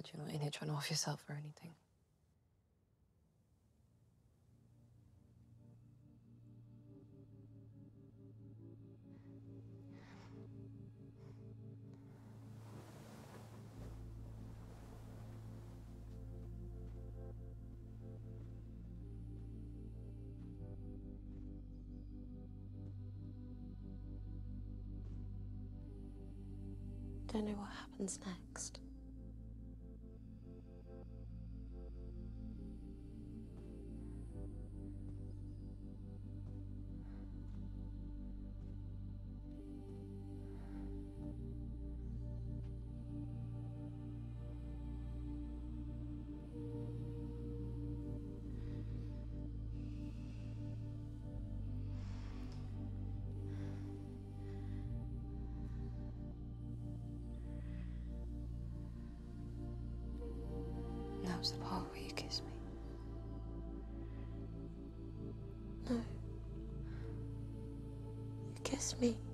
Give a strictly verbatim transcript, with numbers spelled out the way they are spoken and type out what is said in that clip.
glad you're not in here trying to off yourself or anything. Don't know what happens next. That was the part where you kissed me. No. You kissed me.